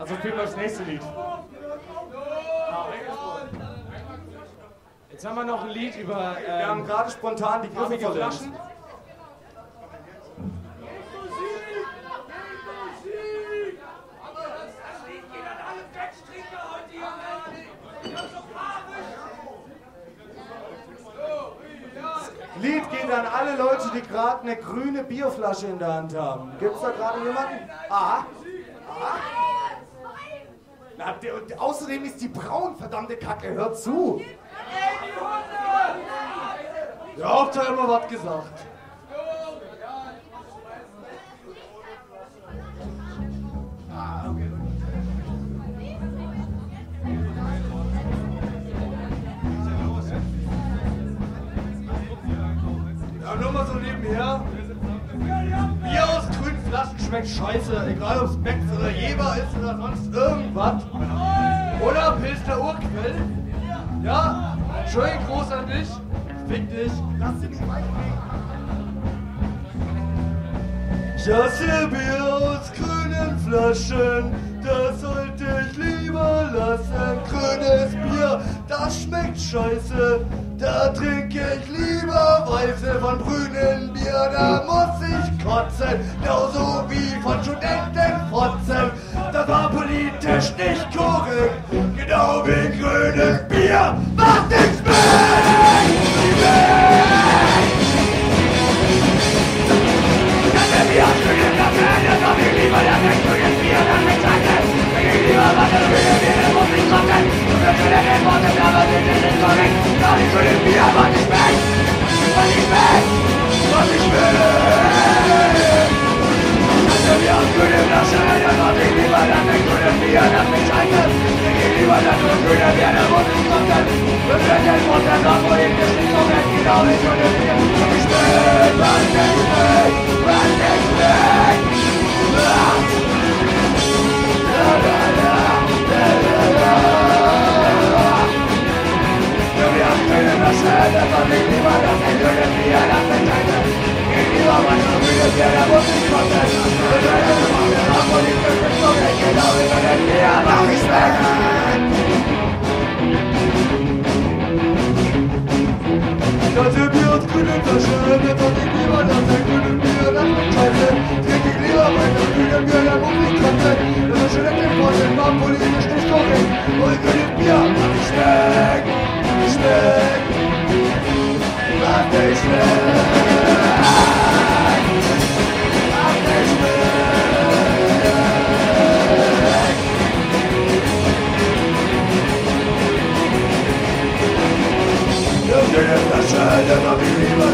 Also spielen wir das nächste Lied. Jetzt haben wir noch ein Lied über... wir haben gerade spontan die Griffe verlernt. Lied geht an alle Leute, die gerade eine grüne Bierflasche in der Hand haben. Gibt's da gerade jemanden? Ah. Na, außerdem ist die braun, verdammte Kacke. Hört zu. Ja, habt ihr immer was gesagt. Ja, nur mal so nebenher. Bier aus grünen Flaschen schmeckt scheiße, egal ob es Becks oder Jever ist oder sonst irgendwas. Oder Pilsner Urquell. Ja, Entschuldigung, groß an dich. Fick dich. Lass dich nicht weitergehen. Ich hasse Bier aus grünen Flaschen, das sollte ich lieber lassen. Grünes Bier, das schmeckt scheiße, da trinke ich lieber Weiße. Von grünen Bier, da muss ich kotzen, genauso wie von Studentenfotzen. Das war politisch nicht korrekt, genau wie grünes Bier macht nichts weg! Wir grünen Kaffee, das hab ich lieber, das ist grünes Bier, das mit Scheiße. Wenn ich lieber Wasser, grünes Bier, das muss ich kotzen. Du wirst schon in den Worten, aber das ist nicht korrekt. Gar nicht grünes Bier, was ich weg, was ich weg, was ich will. Wir haben grüne Flasche, das hab ich lieber, das ist grünes Bier, das mit Scheiße. Wenn ich lieber das grüne Bier, das muss ich kotzen. Du wirst in den Worten, aber politisch nicht korrekt. Genau wie grünes Bier, was ich will, was ich will. Run this back! Wir haben keine Masche, das war nicht lieber, das ist grünes Bier, das ist Scheiße. Gegenüber meinem grünes Bier, da muss ich kotzen. Wir können es machen, wir haben und ich bin gezogen. Genau wie grünes Bier, mach ich weg! Das ist Bier aus grünen Flaschen, das hat ich lieber, das ist grünes Bier, das ist Scheiße. Trink ich lieber mein grünes Bier, da muss ich kotzen. Das ist schon in Worten, war politisch nicht korrekt. Und grünes Bier, mach ich weg, ich weg, mach ich weg, mach ich weg. Grüne Flasche, das hab ich lieber,